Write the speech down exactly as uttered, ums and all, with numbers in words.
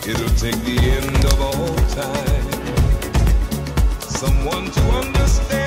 It'll take the end of all time. Someone to understand.